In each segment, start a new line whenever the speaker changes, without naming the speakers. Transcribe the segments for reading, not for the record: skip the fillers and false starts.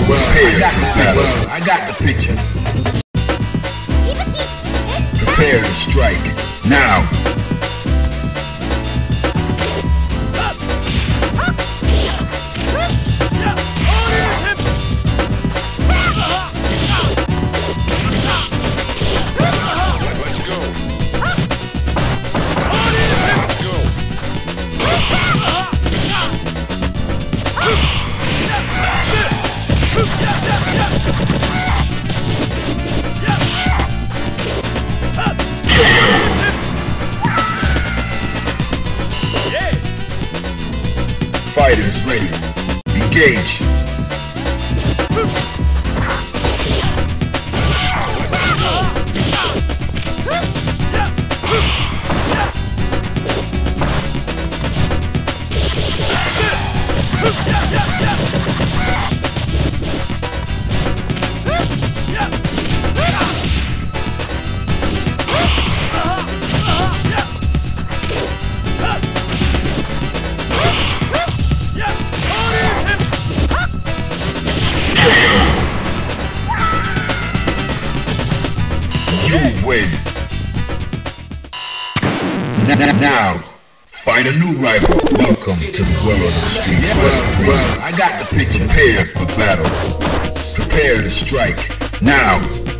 I got the picture. Prepare to strike. Now. Fighters ready. Engage. You win. Now, find a new rival. Welcome to the world of the streets. Well, I got the picture. Prepare for battle. Prepare to strike. Now.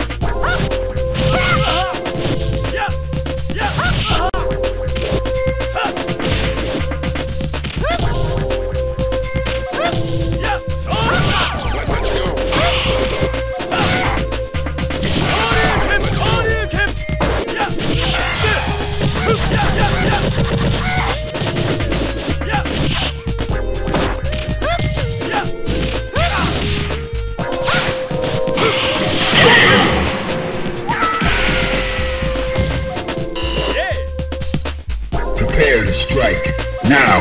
Prepare to strike. Now.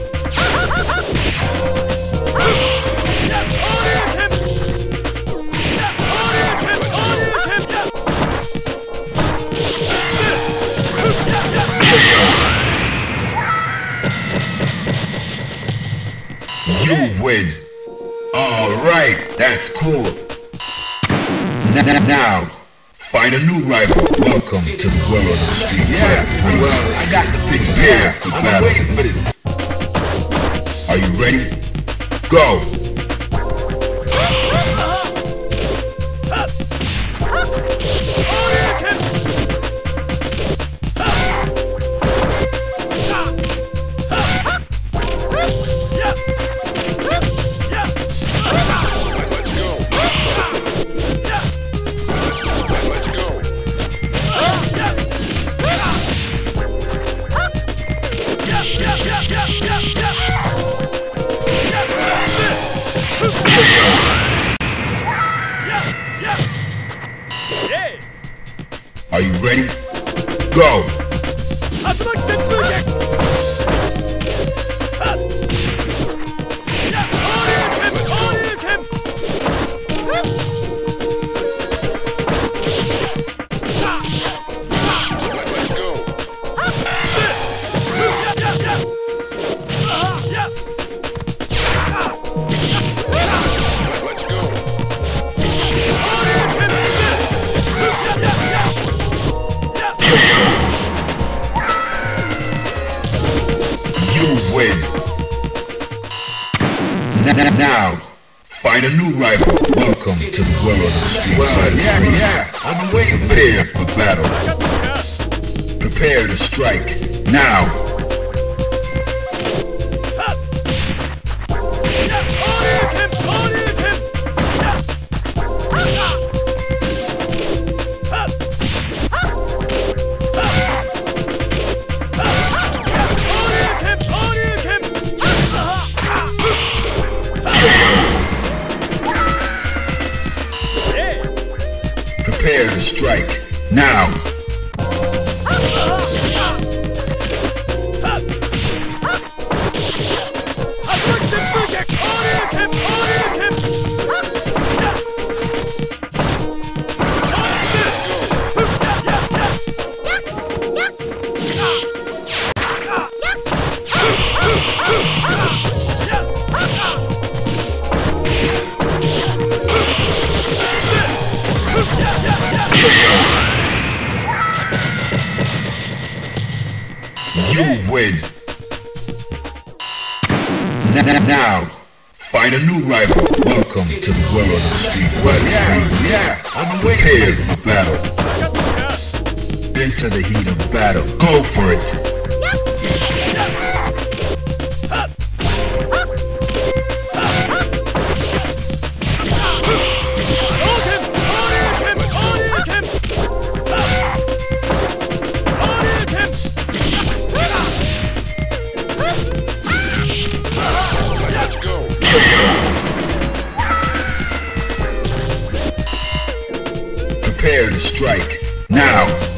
You win. Alright, that's cool. Now, find a new rival. Welcome to the world of the streets. Well, I got the picture. Prepare for battle. Waiting for this. Are you ready? Go! Are you ready? Go! Win. Now, find a new rival. Welcome to the world of the streets. Well, I've been waiting. Prepare for battle. Prepare to strike. Now. Prepare to strike. Now. win. Now, find a new rival. Welcome to the world of street fighting. Yeah, on the way. Prepare for battle. Into the heat of battle. Go for it. Prepare to strike. Now!